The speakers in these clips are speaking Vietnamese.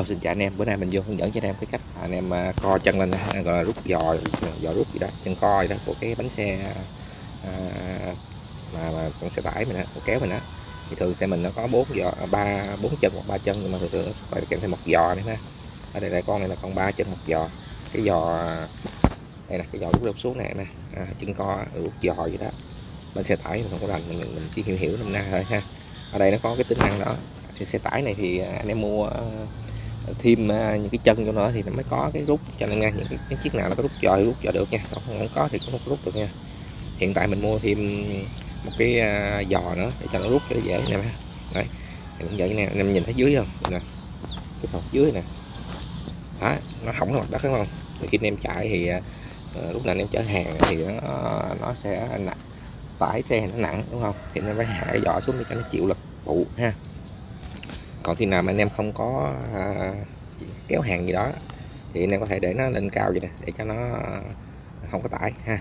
Hello, xin chào anh em. Bữa nay mình vô hướng dẫn cho anh em cái cách anh em co chân lên, gọi là rút giò rút gì đó, chân co gì đó của cái bánh xe à, mà con xe tải mình á, con kéo mình á. Thì thường xe mình nó có 4 chân hoặc 3 chân, nhưng mà thường nó phải kèm thêm một giò nữa ha. Ở đây con này là con 3 chân một giò. Cái giò đây là cái giò rút lên xuống này nè, chân co rút giò gì đó. Bên xe tải mình không có rành, mình chỉ hiểu nôm na thôi ha. Ở đây nó có cái tính năng đó. Thì xe tải này thì anh em mua thêm những cái chân cho nó thì nó mới có cái rút, cho nên nha, những cái chiếc nào nó có rút giò được nha, không có thì không có rút được nha. Hiện tại mình mua thêm một cái giò nữa để cho nó rút cho nó dễ nè. Đấy, thì cũng vậy nè, anh em nhìn thấy dưới không nè, cái phần dưới nè đó, nó hỏng cái mặt đất đúng không. Thì khi anh em chạy thì lúc nào anh em chở hàng thì nó sẽ nặng, tải xe nó nặng đúng không, thì nó phải hạ cái giò xuống để cho nó chịu lực phụ ha. Còn khi nào mà anh em không có kéo hàng gì đó thì anh em có thể để nó lên cao vậy nè, để cho nó không có tải ha.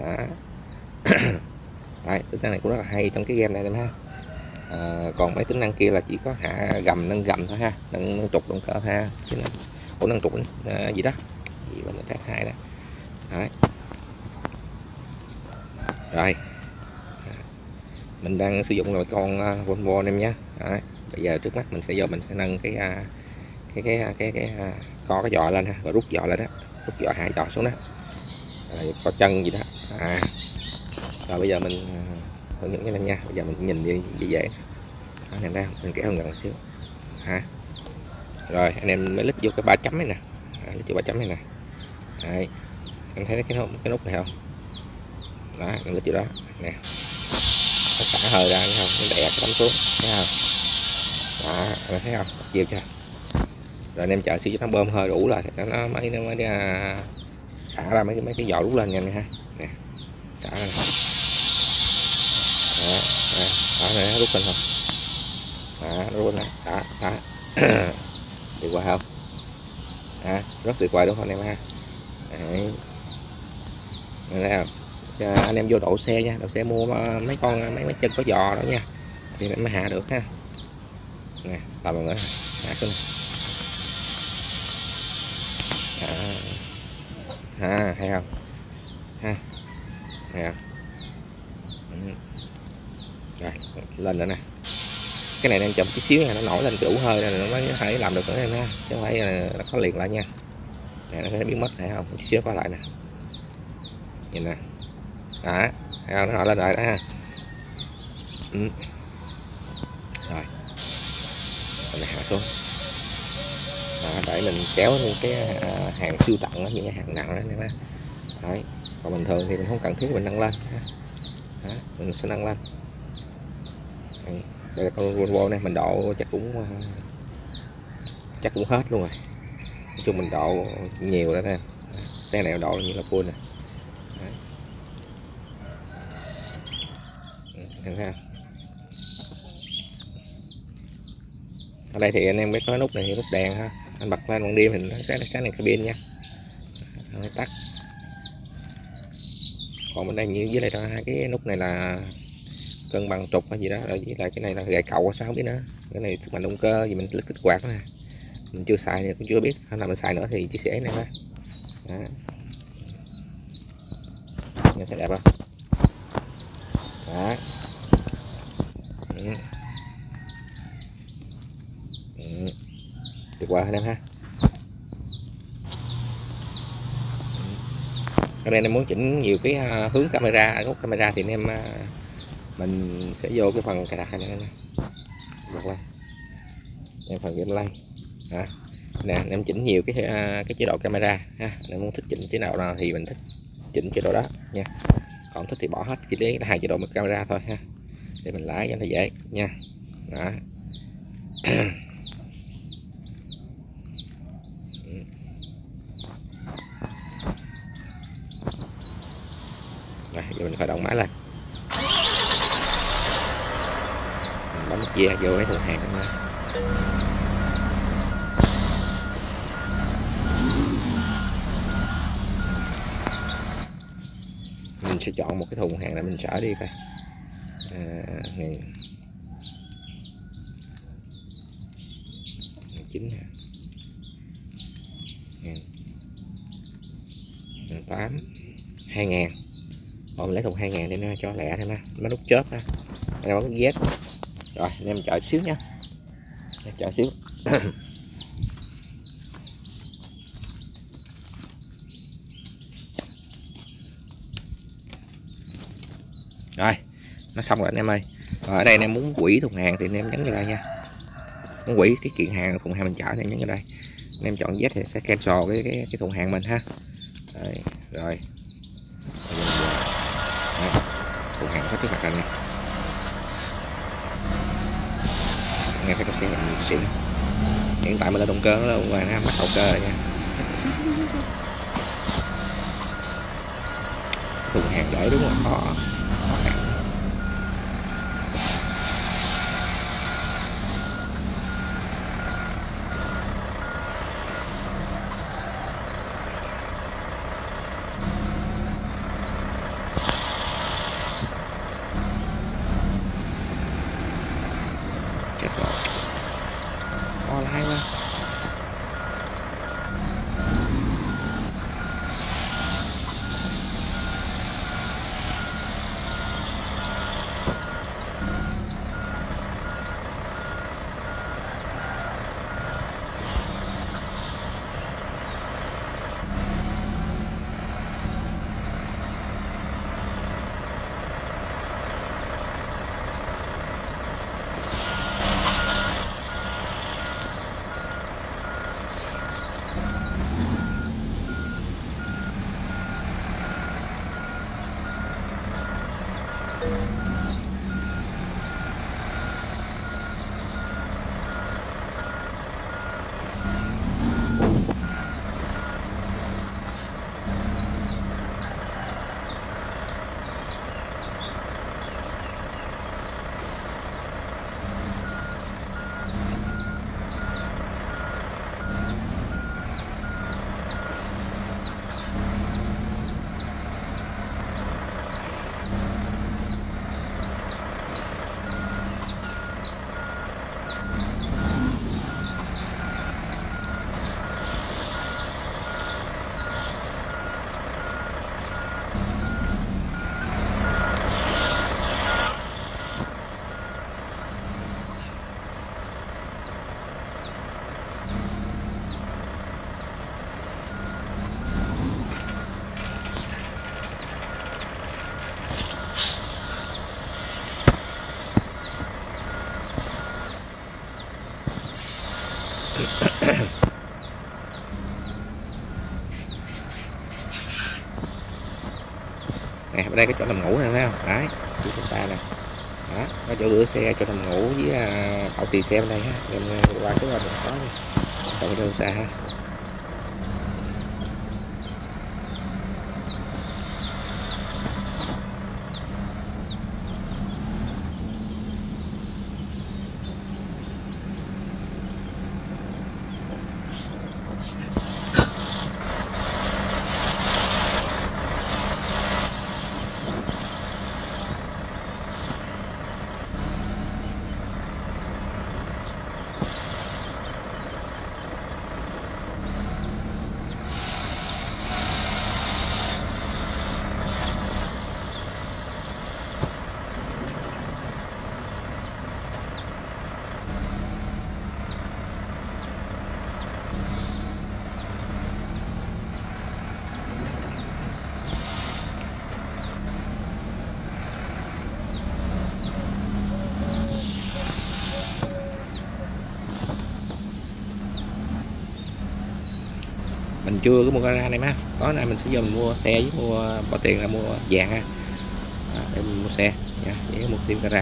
Đấy, tính năng này cũng rất là hay trong cái game này em ha. Còn mấy tính năng kia là chỉ có hạ gầm, nâng gầm thôi ha, nâng trục, động cơ ha, chứ của nâng trục gì đó gì bên khác hai đó. Đấy. Rồi mình đang sử dụng là con Volvo anh em nhé. Bây giờ trước mắt mình sẽ nâng cái co cái giò lên ha, và rút giò lên đó, rút giò hai giò xuống đó, có chân gì đó. Rồi bây giờ mình hướng dẫn cho anh em nha. Bây giờ mình nhìn đi dễ này ra, mình kéo gần một xíu rồi anh em mới lít vô cái 3 chấm này nè, lít vô 3 chấm này nè. Đấy, anh thấy cái nút này không đó, anh lít vô đó nè, nó xả hơi ra thấy không, nó đè cái tấm xuống thấy không đó, anh thấy không, chiều chưa. Rồi anh em chạy xíu cho nó bơm hơi đủ là nó mới xả ra mấy cái giò rút lên nha ha. Nè, xả ra nè. Đó này, rút lên không đó, rút lên đó, đó. Tuyệt vời không, rất tuyệt vời đúng không anh em ha. Đấy, thấy không. Anh em vô độ xe nha, độ xe mua mấy chân có giò đó nha, thì mới hạ được ha. Nè, làm rồi nữa, hạ xuống hay không ha, hay không. Rồi lên nữa nè, cái này đang chậm tí xíu nha, nó nổi lên đủ hơi là nó mới có thể làm được nữa em ha, chứ không phải là có liền lại nha. Nè, nó biến mất thấy không, tí xíu có lại nè, nhìn nè đó, thấy không, nó nổi lên rồi đó ha. Rồi mình hạ xuống đó, để mình kéo những cái hàng siêu trọng đó, những cái hàng nặng đó em ha. Đấy, còn bình thường thì mình không cần thiết mình nâng lên đó, mình sẽ nâng lên. Đây là con Volvo này, mình độ chắc cũng hết luôn rồi, nói chung mình độ nhiều đó nè, xe này độ như là full nè. Ở đây thì anh em biết có nút này thì nút đèn ha, anh bật lên ban đêm thì nó sáng đèn cabin nha, tắt. Còn bên đây như dưới đây đó, hai cái nút này là cân bằng trục hay gì đó, rồi với lại cái này là gậy cậu hay sao không biết nữa. Cái này sức mạnh động cơ gì mình kích quạt nè, mình chưa xài thì cũng chưa biết, hôm nào mình xài nữa thì chia sẻ này ha. Nhìn thấy đẹp không đó. Tuyệt vời anh em ha. Ở đây em muốn chỉnh nhiều cái hướng camera, góc camera thì anh em mình sẽ vô cái phần cài đặt này nè, bật lên em phần game play nè, em chỉnh nhiều cái chế độ camera ha. Em muốn thích chỉnh chế độ nào thì mình thích chỉnh chế độ đó nha, còn thích thì bỏ hết, chỉ lấy hai chế độ camera thôi ha, để mình lái cho nó dễ nha. Đó. Rồi, giờ mình khởi động máy lên, mình bấm nút ve vô lấy thùng hàng lên. Mình sẽ chọn một cái thùng hàng là mình chở đi coi. Này 9 nè. 8 2.000. Mình lấy thùng 2.000 để cho lẹ thêm ha, nó nút chớp ha, đây bấm Z. Rồi anh em chờ xíu nha, chờ xíu. Rồi nó xong rồi anh em ơi. Rồi ở đây anh em muốn quỹ thùng hàng thì anh em nhấn vào đây nha, muốn quỹ cái kiện hàng thùng hàng mình chở thì nhấn vào đây, anh em chọn Z thì sẽ cancel cái thùng hàng mình ha. Rồi, rồi. Thùng hàng có trước mặt anh nè, nghe thấy con xe mình xịn. Hiện tại mình là động cơ nó là mắc động cơ rồi nha. Thùng hàng để đúng là khó khăn. Chết rồi, khó lái quá. Nè ở đây có chỗ nằm ngủ này thấy không? Đấy, chỗ xa nè. Đó, có chỗ rửa xe, chỗ nằm ngủ với bảo trì xe bên đây ha. Em qua cái bên có nha. Còn chỗ xa ha. Mình chưa có mua gara này má, có này mình sẽ giờ mình mua xe với mua bỏ tiền là mua vàng ha. Để mình mua xe nha, để mua thêm gara.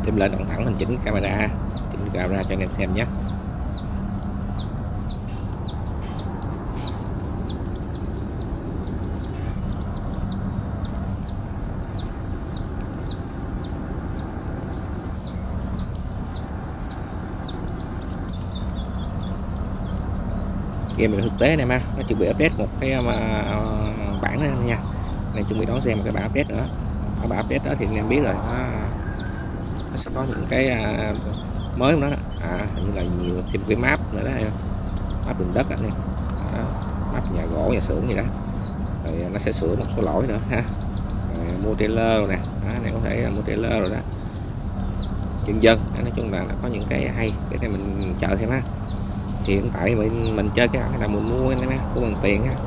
Xem lên đoạn thẳng mình chỉnh camera cho anh em xem nhé. Game thực tế này mà nó chuẩn bị update một cái bản nữa nha. Này chuẩn bị đón xem một cái bản update nữa. Ở bản update đó thì anh em biết rồi, nó sẽ có những cái mới của nó, như là nhiều thêm cái map nữa đó, map đường đất anh em, map nhà gỗ, nhà xưởng gì đó, rồi nó sẽ sửa một số lỗi nữa ha. Rồi mua trailer rồi nè, này có thể mua trailer rồi đó, dân dân. Nói chung là nó có những cái hay để này mình chờ thêm ha. Thì hiện tại mình chơi cái là mình mua anh em mua bằng tiền ha,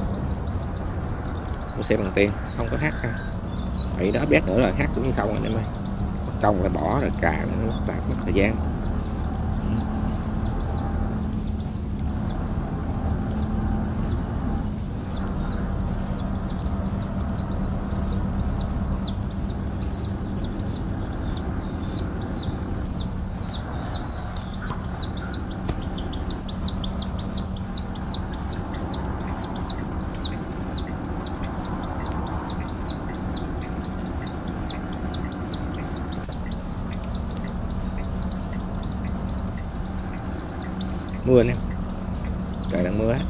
mua xe bằng tiền, không có hack ha. Vậy đó update nữa rồi hack cũng như không anh em ơi, công lại bỏ rồi cài nó mất thời gian. Mưa nè, trời đang mưa á.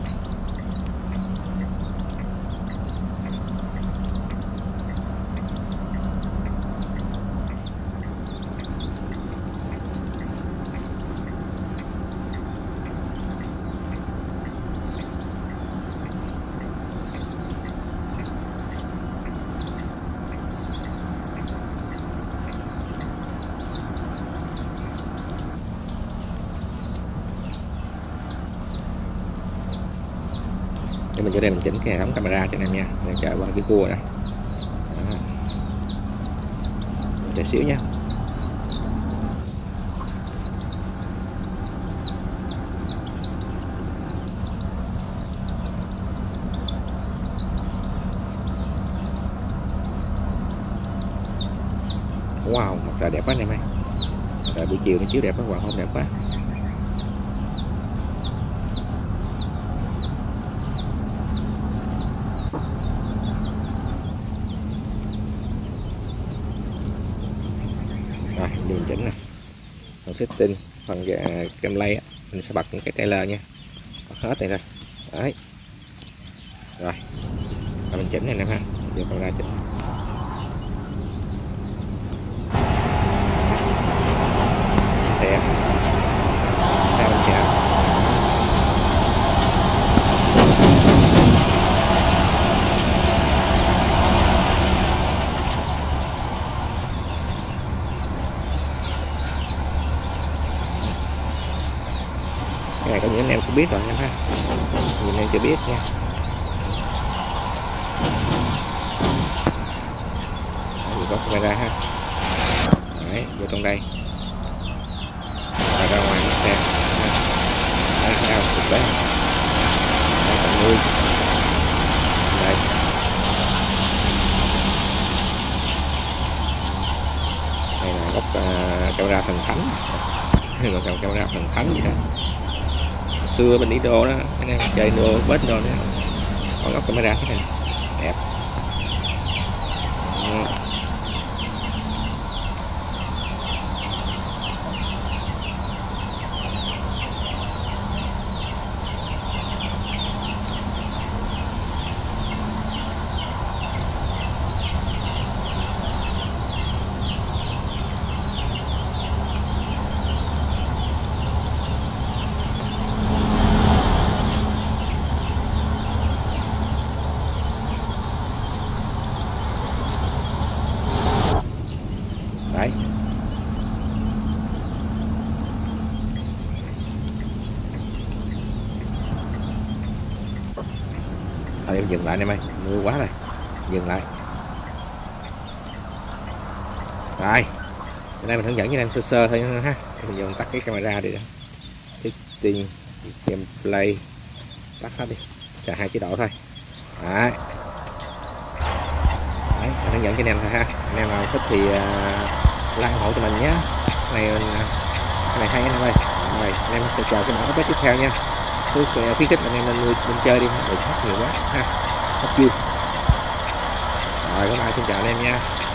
Để mình vô đây mình chỉnh cái hệ thống camera cho anh em nha, để chờ qua cái cua này. Để xíu nha. Wow, mặt trời đẹp quá anh em ơi. Trời buổi chiều nó chiếu đẹp quá, hoàng hôn đẹp quá. Rồi mình chỉnh nè, phần setting, phần gameplay mình sẽ bật những cái trailer nha, bật hết này rồi. Đấy rồi mình chỉnh này nè ha, giờ camera chỉnh xe ra mình xe. Cái này có những anh em cũng biết rồi nha ha, những anh em chưa biết nha. Mình có camera ha. Đấy, vô trong đây và ra ngoài xe. Đấy, thấy không? Thực tế đây tận 10 đây. Đây là góc camera thần thánh, gọi camera thần thánh gì đó. Xưa bên Indo đó anh em chơi Indo bớt Indo đó có góc camera thế này đẹp. Đấy. Thôi em dừng lại em ơi, mưa quá rồi, dừng lại. Rồi, hôm nay mình hướng dẫn cho em sơ sơ thôi ha. Bây giờ mình tắt cái camera đi đó. Setting, gameplay, tắt hết đi, chờ 2 chế độ thôi. Đấy. Đấy, mình hướng dẫn cho anh em thôi ha. Anh em nào thích thì like ủng hộ cho mình nhé. Cái này hay anh em ơi. Rồi anh em sẽ chờ cái mẫu update tiếp theo nha. Khuyến khích anh em nên chơi đi, đừng hấp nhiều quá ha, hấp vui. Rồi bye bye, xin chào anh em nha.